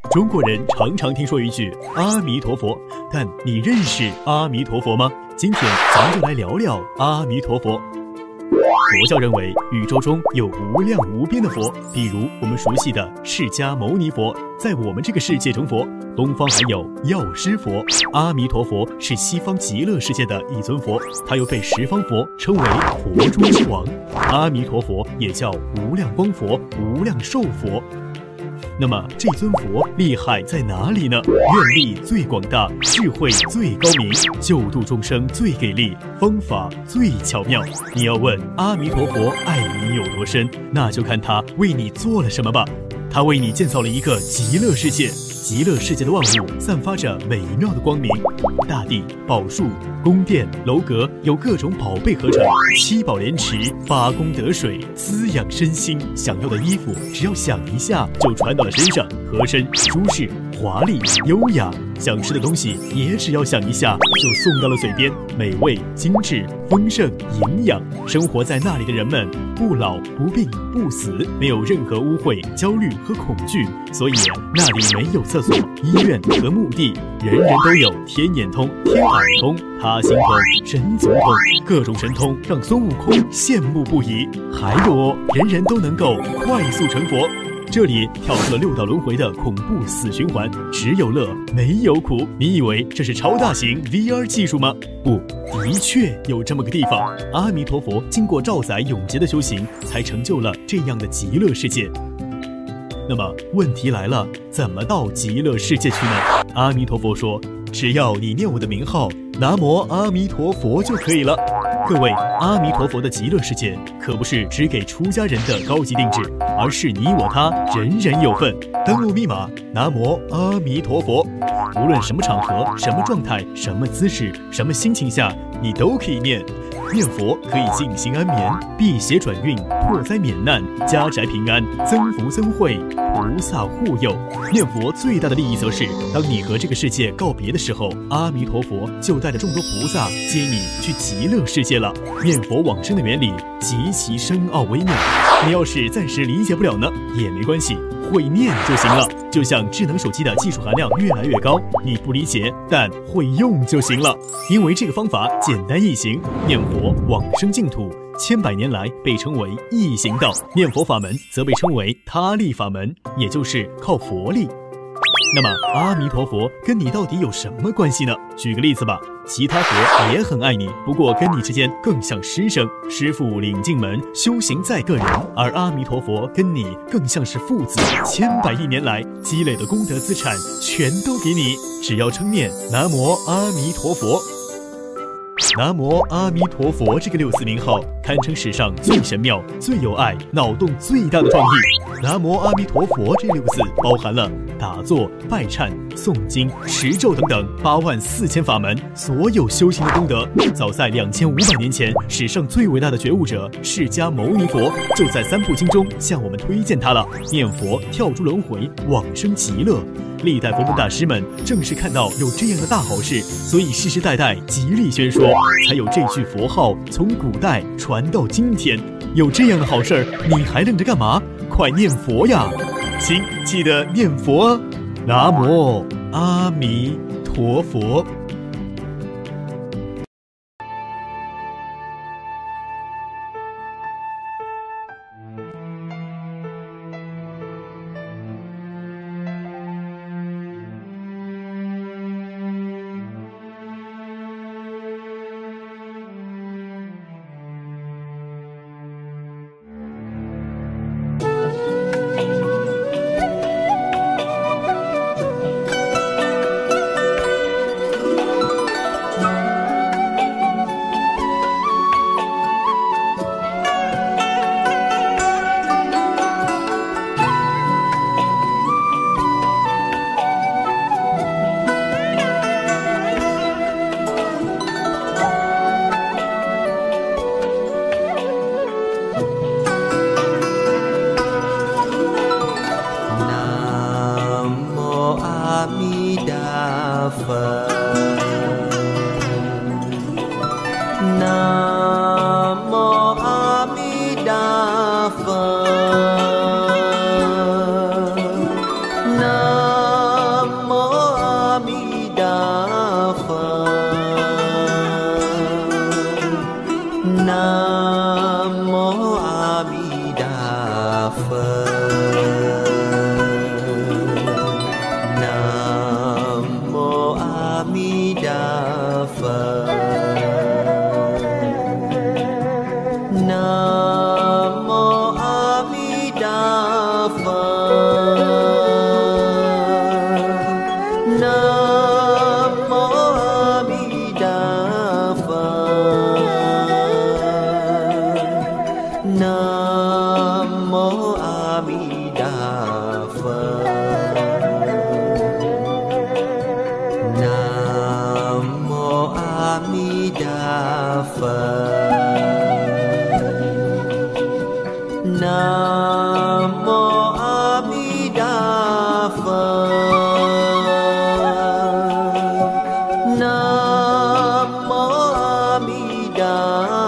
中国人常常听说一句阿弥陀佛，但你认识阿弥陀佛吗？今天咱们就来聊聊阿弥陀佛。佛教认为宇宙中有无量无边的佛，比如我们熟悉的释迦牟尼佛，在我们这个世界成佛。东方还有药师佛，阿弥陀佛是西方极乐世界的一尊佛，他又被十方佛称为佛中之王。阿弥陀佛也叫无量光佛、无量寿佛。那么这尊佛厉害在哪里呢？愿力最广大，智慧最高明，救度众生最给力，方法最巧妙。你要问阿弥陀佛爱你有多深，那就看他为你做了什么吧。他为你建造了一个极乐世界，极乐世界的万物散发着美妙的光明，大地、宝树、宫殿、楼阁有各种宝贝合成，七宝莲池发功德水滋养身心。想要的衣服只要想一下就穿到了身上，合身、舒适、华丽、优雅。想吃的东西也只要想一下就送到了嘴边，美味、精致、丰盛、营养。生活在那里的人们不老不病不死，没有任何污秽、焦虑和恐惧，所以那里没有厕所、医院和墓地，人人都有天眼通、天耳通、他心通、神足通，各种神通让孙悟空羡慕不已。还有人人都能够快速成佛。这里跳出了六道轮回的恐怖死循环，只有乐没有苦。你以为这是超大型 VR 技术吗？不，的确有这么个地方。阿弥陀佛经过兆载永劫的修行，才成就了这样的极乐世界。那么问题来了，怎么到极乐世界去呢？阿弥陀佛说，只要你念我的名号南无阿弥陀佛就可以了。各位，阿弥陀佛的极乐世界可不是只给出家人的高级定制，而是你我他人人有份。登录密码南无阿弥陀佛，无论什么场合、什么状态、什么姿势、什么心情下，你都可以念。念佛可以静心安眠，辟邪转运，破灾免难，家宅平安，增福增慧，菩萨护佑。念佛最大的利益则是，当你和这个世界告别的时候，阿弥陀佛就带着众多菩萨接你去极乐世界了。念佛往生的原理极其深奥微妙，你要是暂时理解不了呢，也没关系，会念就行了。就像智能手机的技术含量越来越高，你不理解，但会用就行了。因为这个方法简单易行，念佛往生净土，千百年来被称为易行道；念佛法门则被称为他力法门，也就是靠佛力。那么阿弥陀佛跟你到底有什么关系呢？举个例子吧，其他佛也很爱你，不过跟你之间更像师生，师父领进门，修行在个人；而阿弥陀佛跟你更像是父子，千百亿年来积累的功德资产全都给你，只要称念南无阿弥陀佛。南无阿弥陀佛这个六字名号堪称史上最神妙、最有爱、脑洞最大的创意。南无阿弥陀佛这六个字包含了打坐、拜忏、诵经、持咒等等84000法门，所有修行的功德，早在2500年前，史上最伟大的觉悟者释迦牟尼佛就在3部经中向我们推荐他了。念佛跳出轮回，往生极乐。历代佛门大师们正是看到有这样的大好事，所以世世代代极力宣说，才有这句佛号从古代传到今天。有这样的好事儿，你还愣着干嘛？快念佛呀！请记得念佛啊！南无阿弥陀佛。 Nam Nam mô A Di Đà Phật. Nam mô A Di Đà Phật. Nam mô A Di Đà Phật. Nam mô A Di Đà Phật. Nam mô A Di Đà Phật. Nam mô A Di Đà Phật. Nam mô A Di Đà Phật. Nam mô A Di Đà